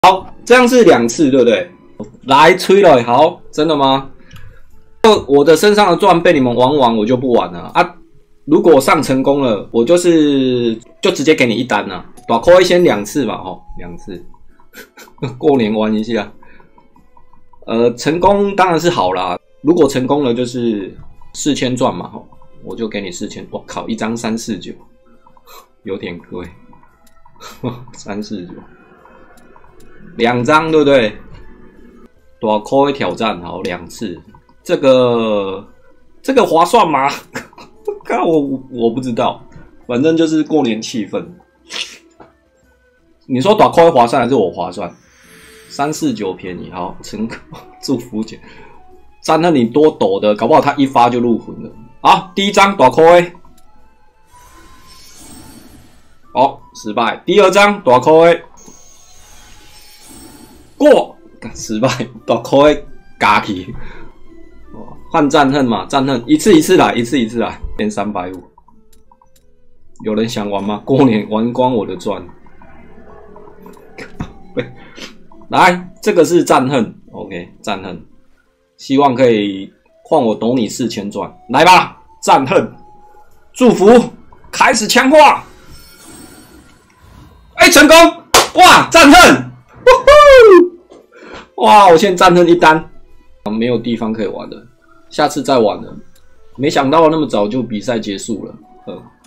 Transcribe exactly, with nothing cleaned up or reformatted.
好，这样是两次，对不对？来吹了，好，真的吗？我的身上的钻被你们玩完，我就不玩了啊！如果上成功了，我就是就直接给你一单了。大扣一先两次吧，吼，两次，过年玩一下。呃，成功当然是好啦。如果成功了，就是四千钻嘛，吼，我就给你四千。我靠，一张三四九，有点贵，三四九。两张对不对？大扣会挑战好两次，这个这个划算吗？看我我不知道，反正就是过年气氛。你说大扣会划算还是我划算？三四九便宜，好成功，祝福姐。占那你多抖的，搞不好他一发就入魂了。好，第一张大扣会，哦失败。第二张大扣会。过，失败，大扣会加起。换战恨嘛，战恨一次一次来，一次一次来，变三百五。有人想玩吗？过年玩光我的钻。来，这个是战恨 ，OK， 战恨，希望可以换我抖你四千钻，来吧，战恨，祝福开始强化。哎、欸，成功！哇，战恨！哇！我现在战胜一单，没有地方可以玩了，下次再玩了。没想到那么早就比赛结束了，呃。